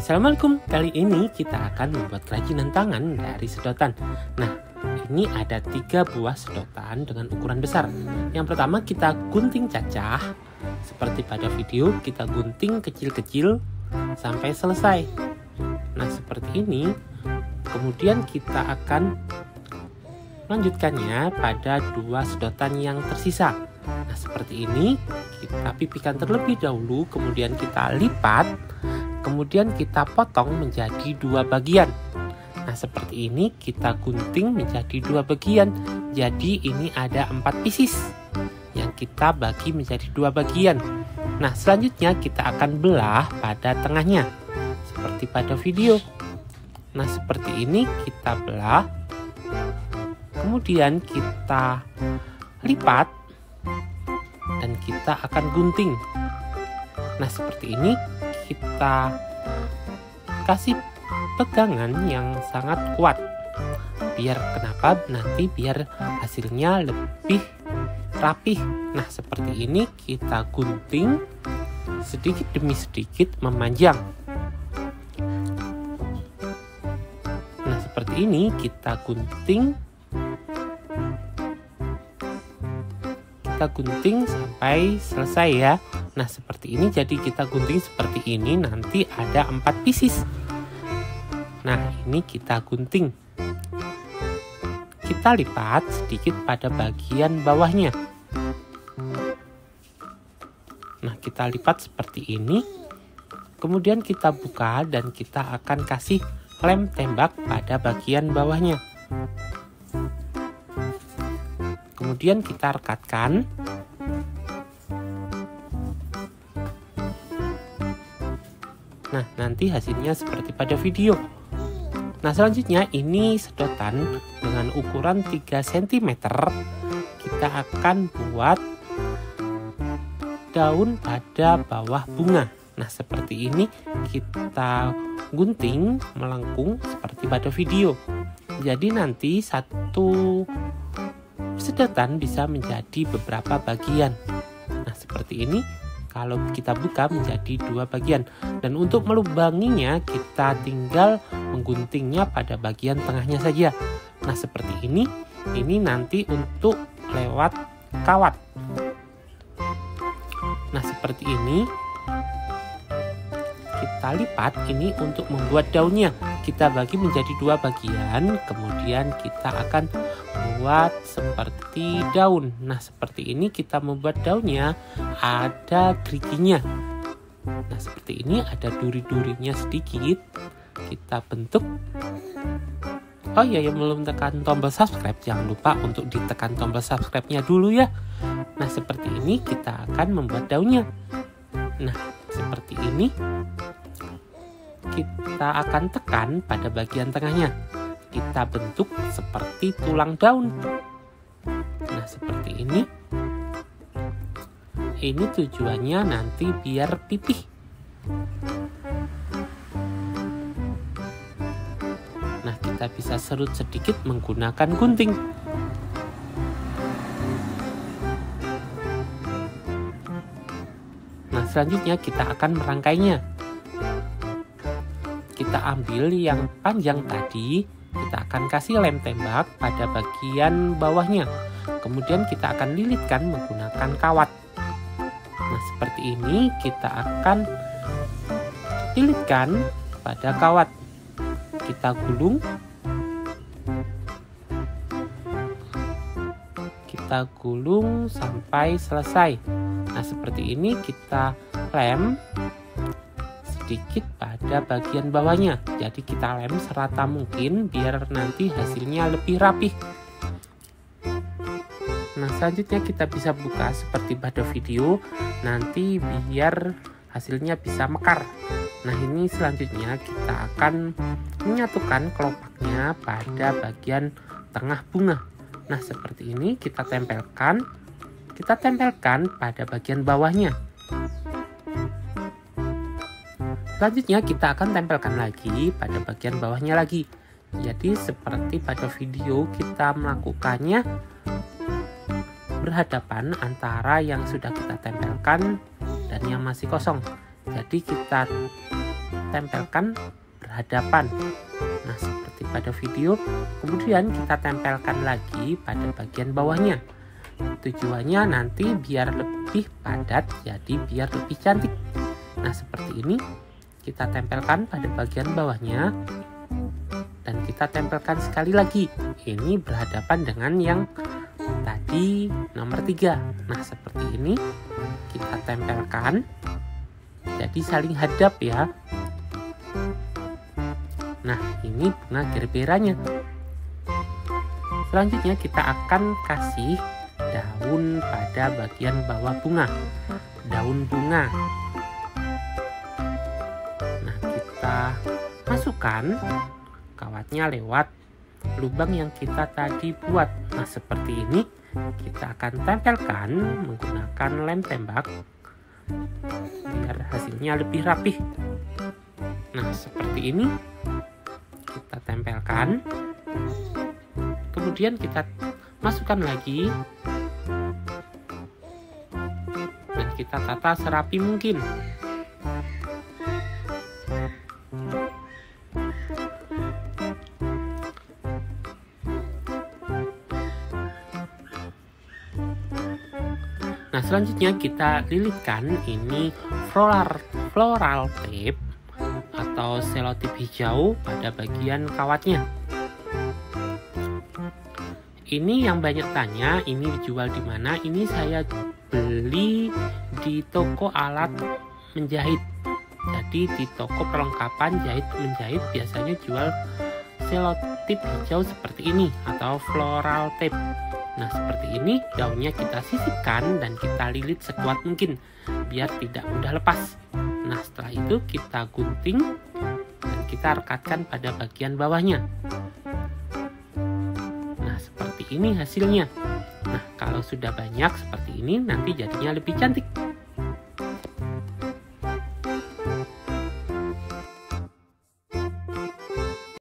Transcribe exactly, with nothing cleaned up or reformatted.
Assalamualaikum, kali ini kita akan membuat kerajinan tangan dari sedotan. Nah, ini ada tiga buah sedotan dengan ukuran besar. Yang pertama kita gunting cacah. Seperti pada video, kita gunting kecil-kecil sampai selesai. Nah, seperti ini. Kemudian kita akan melanjutkannya pada dua sedotan yang tersisa. Nah, seperti ini. Kita pipihkan terlebih dahulu, kemudian kita lipat. Kemudian kita potong menjadi dua bagian. Nah, seperti ini kita gunting menjadi dua bagian. Jadi ini ada empat pieces yang kita bagi menjadi dua bagian. Nah, selanjutnya kita akan belah pada tengahnya seperti pada video. Nah, seperti ini kita belah. Kemudian kita lipat dan kita akan gunting. Nah, seperti ini kita kasih pegangan yang sangat kuat. Biar kenapa? Nanti biar hasilnya lebih rapih. Nah, seperti ini kita gunting sedikit demi sedikit memanjang. Nah, seperti ini kita gunting. Kita gunting sampai selesai ya. Nah, seperti ini. Jadi kita gunting seperti ini. Nanti ada empat pieces. Nah, ini kita gunting. Kita lipat sedikit pada bagian bawahnya. Nah, kita lipat seperti ini. Kemudian kita buka dan kita akan kasih lem tembak pada bagian bawahnya. Kemudian kita rekatkan. Nah, nanti hasilnya seperti pada video. Nah, selanjutnya ini sedotan dengan ukuran tiga sentimeter. Kita akan buat daun pada bawah bunga. Nah, seperti ini kita gunting melengkung seperti pada video. Jadi nanti satu sedotan bisa menjadi beberapa bagian. Nah, seperti ini. Kalau kita buka menjadi dua bagian. Dan untuk melubanginya kita tinggal mengguntingnya pada bagian tengahnya saja. Nah, seperti ini. Ini nanti untuk lewat kawat. Nah, seperti ini. Kita lipat ini untuk membuat daunnya. Kita bagi menjadi dua bagian. Kemudian kita akan buat seperti daun. Nah, seperti ini kita membuat daunnya ada geriginya. Nah, seperti ini ada duri-durinya sedikit. Kita bentuk. Oh iya, yang belum tekan tombol subscribe, jangan lupa untuk ditekan tombol subscribe-nya dulu ya. Nah, seperti ini kita akan membuat daunnya. Nah, seperti ini. Kita akan tekan pada bagian tengahnya. Kita bentuk seperti tulang daun. Nah, seperti ini. Ini tujuannya nanti biar pipih. Nah, kita bisa serut sedikit menggunakan gunting. Nah, selanjutnya kita akan merangkainya. Kita ambil yang panjang tadi, kita akan kasih lem tembak pada bagian bawahnya. Kemudian kita akan lilitkan menggunakan kawat. Nah, seperti ini kita akan lilitkan pada kawat. Kita gulung. Kita gulung sampai selesai. Nah, seperti ini kita lem sedikit pada bagian bawahnya. Jadi kita lem serata mungkin biar nanti hasilnya lebih rapih. Nah, selanjutnya kita bisa buka seperti pada video. Nanti biar hasilnya bisa mekar. Nah, ini selanjutnya kita akan menyatukan kelopaknya pada bagian tengah bunga. Nah, seperti ini kita tempelkan. Kita tempelkan pada bagian bawahnya. Selanjutnya kita akan tempelkan lagi pada bagian bawahnya lagi. Jadi seperti pada video kita melakukannya berhadapan antara yang sudah kita tempelkan dan yang masih kosong. Jadi kita tempelkan berhadapan. Nah, seperti pada video. Kemudian kita tempelkan lagi pada bagian bawahnya. Tujuannya nanti biar lebih padat, jadi biar lebih cantik. Nah, seperti ini kita tempelkan pada bagian bawahnya. Dan kita tempelkan sekali lagi. Ini berhadapan dengan yang tadi nomor tiga. Nah, seperti ini kita tempelkan. Jadi saling hadap ya. Nah, ini bunga gerberanya. Selanjutnya kita akan kasih daun pada bagian bawah bunga. Daun bunga. Nah, kita masukkan kawatnya lewat lubang yang kita tadi buat. Nah, seperti ini kita akan tempelkan menggunakan lem tembak biar hasilnya lebih rapih. Nah, seperti ini kita tempelkan, kemudian kita masukkan lagi dan kita tata serapi mungkin. Nah, selanjutnya kita lilitkan ini floral floral tape atau selotip hijau pada bagian kawatnya. Ini yang banyak tanya, ini dijual di mana? Ini saya beli di toko alat menjahit. Jadi di toko perlengkapan jahit menjahit biasanya jual selotip hijau seperti ini atau floral tape. Nah, seperti ini daunnya kita sisipkan dan kita lilit sekuat mungkin biar tidak mudah lepas. Nah, setelah itu kita gunting dan kita rekatkan pada bagian bawahnya. Nah, seperti ini hasilnya. Nah, kalau sudah banyak seperti ini nanti jadinya lebih cantik.